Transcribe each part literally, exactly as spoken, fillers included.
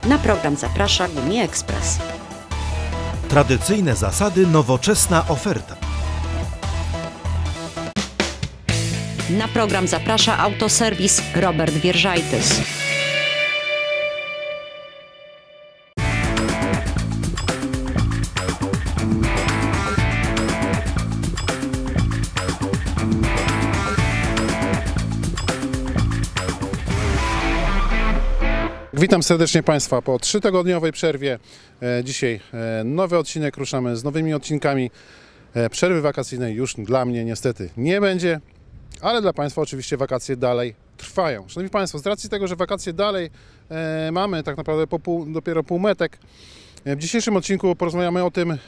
Na program zaprasza Gumi Ekspres. Tradycyjne zasady, nowoczesna oferta. Na program zaprasza Autoserwis Robert Wierzajtys. Witam serdecznie Państwa po trzytygodniowej przerwie. Dzisiaj nowy odcinek, ruszamy z nowymi odcinkami. Przerwy wakacyjnej już dla mnie niestety nie będzie, ale dla Państwa oczywiście wakacje dalej trwają. Szanowni Państwo, z racji tego, że wakacje dalej mamy tak naprawdę po pół, dopiero półmetek, w dzisiejszym odcinku porozmawiamy o tym,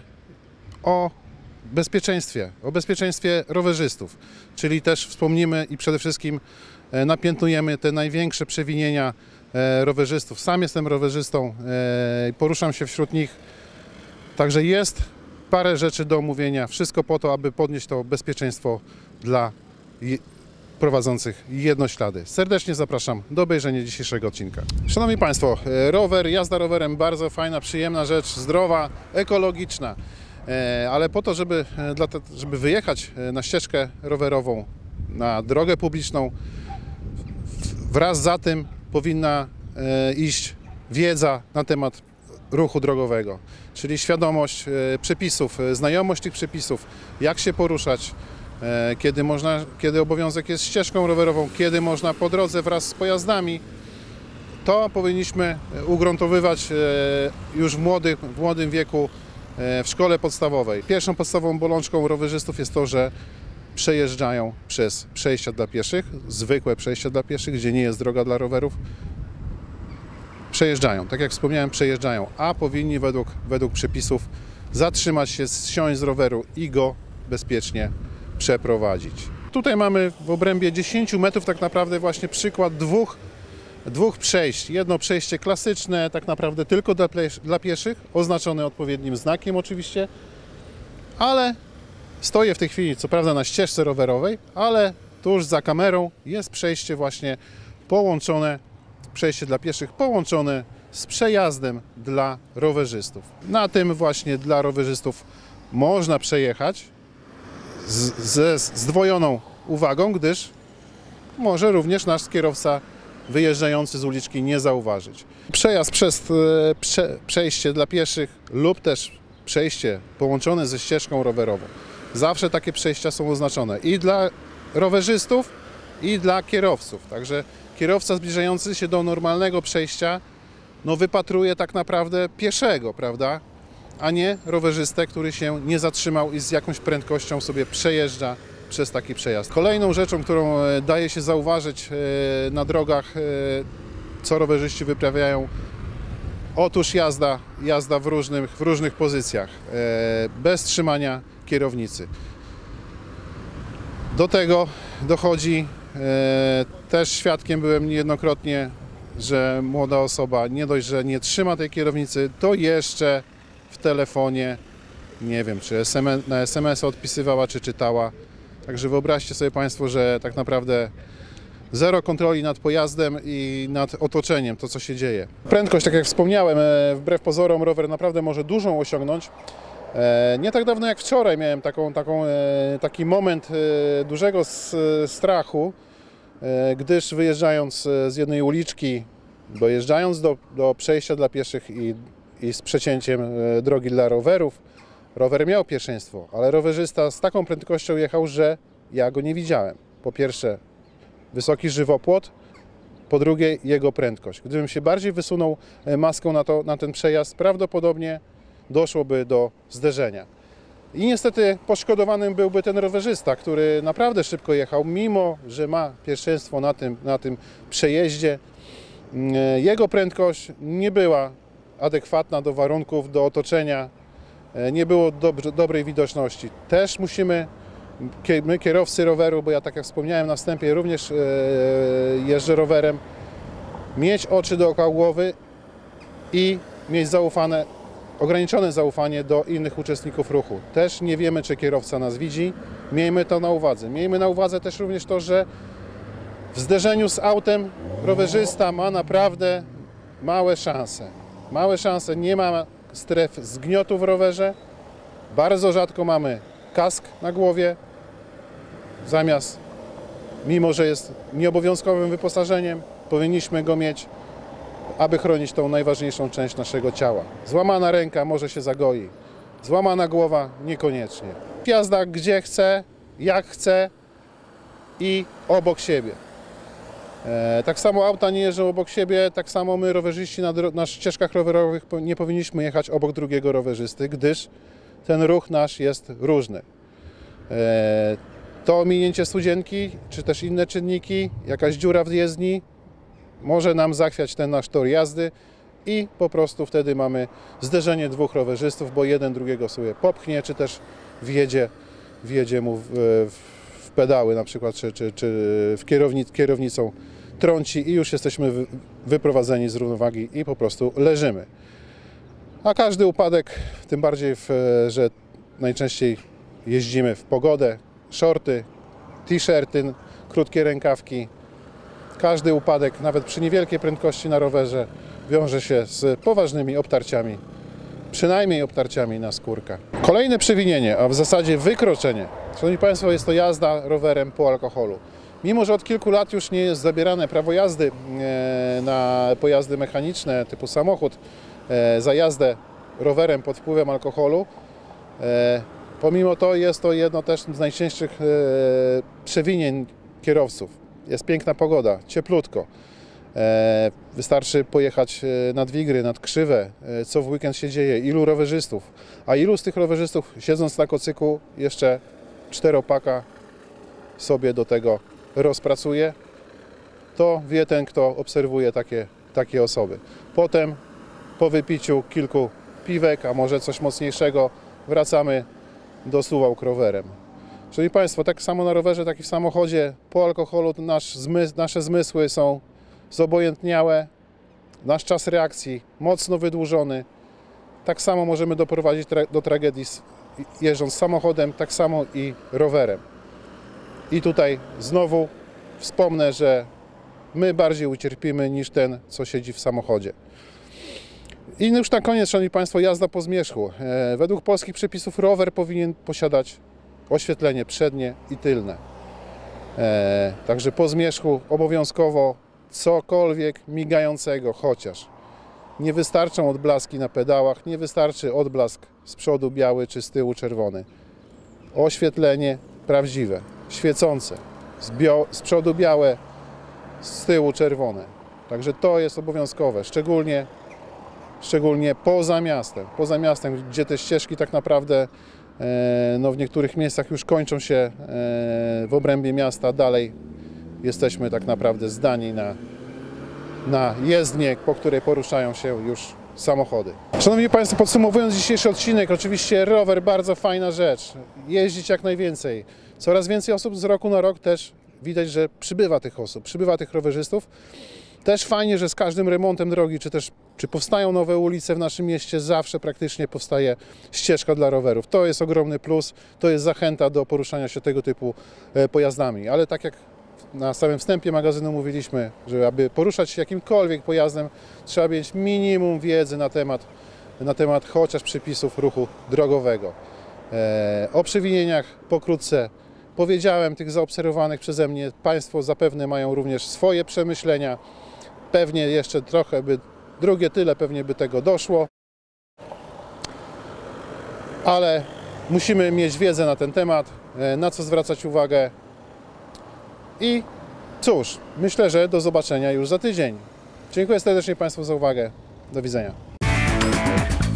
o bezpieczeństwie, o bezpieczeństwie rowerzystów, czyli też wspomnimy i przede wszystkim napiętnujemy te największe przewinienia rowerzystów. Sam jestem rowerzystą i poruszam się wśród nich, także jest parę rzeczy do omówienia, wszystko po to, aby podnieść to bezpieczeństwo dla prowadzących jednoślady. Serdecznie zapraszam do obejrzenia dzisiejszego odcinka. Szanowni Państwo, rower, jazda rowerem, bardzo fajna, przyjemna rzecz, zdrowa, ekologiczna, ale po to, żeby, żeby wyjechać na ścieżkę rowerową, na drogę publiczną, wraz za tym powinna iść wiedza na temat ruchu drogowego, czyli świadomość przepisów, znajomość tych przepisów, jak się poruszać, kiedy można, kiedy obowiązek jest ścieżką rowerową, kiedy można po drodze wraz z pojazdami. To powinniśmy ugruntowywać już w, młodych, w młodym wieku w szkole podstawowej. Pierwszą podstawową bolączką rowerzystów jest to, że przejeżdżają przez przejścia dla pieszych, zwykłe przejścia dla pieszych, gdzie nie jest droga dla rowerów. Przejeżdżają, tak jak wspomniałem, przejeżdżają, a powinni według, według przepisów zatrzymać się, zsiąść z roweru i go bezpiecznie przeprowadzić. Tutaj mamy w obrębie dziesięciu metrów tak naprawdę właśnie przykład dwóch, dwóch przejść. Jedno przejście klasyczne, tak naprawdę tylko dla, dla pieszych, oznaczone odpowiednim znakiem oczywiście, ale stoję w tej chwili, co prawda na ścieżce rowerowej, ale tuż za kamerą jest przejście właśnie połączone, przejście dla pieszych połączone z przejazdem dla rowerzystów. Na tym właśnie dla rowerzystów można przejechać z, ze zdwojoną uwagą, gdyż może również nasz kierowca wyjeżdżający z uliczki nie zauważyć. Przejazd przez prze, przejście dla pieszych lub też przejście połączone ze ścieżką rowerową. Zawsze takie przejścia są oznaczone i dla rowerzystów, i dla kierowców. Także kierowca zbliżający się do normalnego przejścia no wypatruje tak naprawdę pieszego, prawda? A nie rowerzystę, który się nie zatrzymał i z jakąś prędkością sobie przejeżdża przez taki przejazd. Kolejną rzeczą, którą daje się zauważyć na drogach, co rowerzyści wyprawiają, otóż jazda, jazda w różnych, w różnych pozycjach, bez trzymania kierownicy. Do tego dochodzi, też świadkiem byłem niejednokrotnie, że młoda osoba nie dość, że nie trzyma tej kierownicy, to jeszcze w telefonie, nie wiem, czy S M S, na S M S odpisywała, czy czytała. Także wyobraźcie sobie Państwo, że tak naprawdę zero kontroli nad pojazdem i nad otoczeniem, to co się dzieje. Prędkość, tak jak wspomniałem, wbrew pozorom rower naprawdę może dużą osiągnąć. Nie tak dawno jak wczoraj miałem taką, taką, taki moment dużego strachu, gdyż wyjeżdżając z jednej uliczki, dojeżdżając do, do przejścia dla pieszych i, i z przecięciem drogi dla rowerów, rower miał pierwszeństwo, ale rowerzysta z taką prędkością jechał, że ja go nie widziałem. Po pierwsze wysoki żywopłot, po drugie jego prędkość. Gdybym się bardziej wysunął maską na, to, na ten przejazd, prawdopodobnie doszłoby do zderzenia. I niestety poszkodowanym byłby ten rowerzysta, który naprawdę szybko jechał, mimo że ma pierwszeństwo na tym, na tym przejeździe. Jego prędkość nie była adekwatna do warunków, do otoczenia, nie było dob- dobrej widoczności. Też musimy, my kierowcy roweru, bo ja tak jak wspomniałem na wstępie, również jeżdżę rowerem, mieć oczy dookoła głowy i mieć zaufane, ograniczone zaufanie do innych uczestników ruchu. Też nie wiemy, czy kierowca nas widzi. Miejmy to na uwadze. Miejmy na uwadze też również to, że w zderzeniu z autem rowerzysta ma naprawdę małe szanse. Małe szanse, nie ma stref zgniotu w rowerze. Bardzo rzadko mamy kask na głowie. Zamiast, mimo że jest nieobowiązkowym wyposażeniem, powinniśmy go mieć, aby chronić tą najważniejszą część naszego ciała. Złamana ręka może się zagoi, złamana głowa niekoniecznie. Jazda gdzie chce, jak chce i obok siebie. E, tak samo auta nie jeżdżą obok siebie, tak samo my rowerzyści na, na ścieżkach rowerowych nie powinniśmy jechać obok drugiego rowerzysty, gdyż ten ruch nasz jest różny. E, to minięcie studzienki, czy też inne czynniki, jakaś dziura w jezdni może nam zachwiać ten nasz tor jazdy i po prostu wtedy mamy zderzenie dwóch rowerzystów, bo jeden drugiego sobie popchnie, czy też wjedzie, wjedzie mu w, w, w pedały na przykład, czy, czy, czy w kierownic, kierownicą trąci i już jesteśmy wy, wyprowadzeni z równowagi i po prostu leżymy. A każdy upadek, tym bardziej, w, że najczęściej jeździmy w pogodę, shorty, t-shirty, krótkie rękawki. Każdy upadek, nawet przy niewielkiej prędkości na rowerze, wiąże się z poważnymi obtarciami, przynajmniej obtarciami na skórkach. Kolejne przewinienie, a w zasadzie wykroczenie. Szanowni Państwo, jest to jazda rowerem po alkoholu. Mimo że od kilku lat już nie jest zabierane prawo jazdy na pojazdy mechaniczne typu samochód za jazdę rowerem pod wpływem alkoholu, pomimo to jest to jedno też z najczęstszych przewinień kierowców. Jest piękna pogoda, cieplutko. Wystarczy pojechać nad Wigry, nad Krzywe, co w weekend się dzieje, ilu rowerzystów. A ilu z tych rowerzystów, siedząc na kocyku, jeszcze czteropaka sobie do tego rozpracuje, to wie ten, kto obserwuje takie, takie osoby. Potem po wypiciu kilku piwek, a może coś mocniejszego, wracamy do Suwałk rowerem. Szanowni Państwo, tak samo na rowerze, tak i w samochodzie, po alkoholu nasz zmysł, nasze zmysły są zobojętniałe, nasz czas reakcji mocno wydłużony. Tak samo możemy doprowadzić tra do tragedii jeżdżąc samochodem, tak samo i rowerem. I tutaj znowu wspomnę, że my bardziej ucierpimy niż ten, co siedzi w samochodzie. I już na koniec, Szanowni Państwo, jazda po zmierzchu. E, według polskich przepisów rower powinien posiadać oświetlenie przednie i tylne. E, także po zmierzchu obowiązkowo cokolwiek migającego chociaż. Nie wystarczą odblaski na pedałach, nie wystarczy odblask z przodu biały czy z tyłu czerwony. Oświetlenie prawdziwe, świecące, z, bio, z przodu białe, z tyłu czerwone. Także to jest obowiązkowe, szczególnie, szczególnie poza miastem. Poza miastem, gdzie te ścieżki tak naprawdę no w niektórych miejscach już kończą się w obrębie miasta, dalej jesteśmy tak naprawdę zdani na, na jezdnię, po której poruszają się już samochody. Szanowni Państwo, podsumowując dzisiejszy odcinek, oczywiście rower bardzo fajna rzecz, jeździć jak najwięcej. Coraz więcej osób z roku na rok też widać, że przybywa tych osób, przybywa tych rowerzystów. Też fajnie, że z każdym remontem drogi, czy też czy powstają nowe ulice w naszym mieście, zawsze praktycznie powstaje ścieżka dla rowerów. To jest ogromny plus, to jest zachęta do poruszania się tego typu pojazdami. Ale tak jak na samym wstępie magazynu mówiliśmy, że aby poruszać się jakimkolwiek pojazdem, trzeba mieć minimum wiedzy na temat, na temat chociaż przepisów ruchu drogowego. O przewinieniach pokrótce powiedziałem, tych zaobserwowanych przeze mnie. Państwo zapewne mają również swoje przemyślenia. Pewnie jeszcze trochę by, drugie tyle pewnie by tego doszło. Ale musimy mieć wiedzę na ten temat, na co zwracać uwagę. I cóż, myślę, że do zobaczenia już za tydzień. Dziękuję serdecznie Państwu za uwagę. Do widzenia.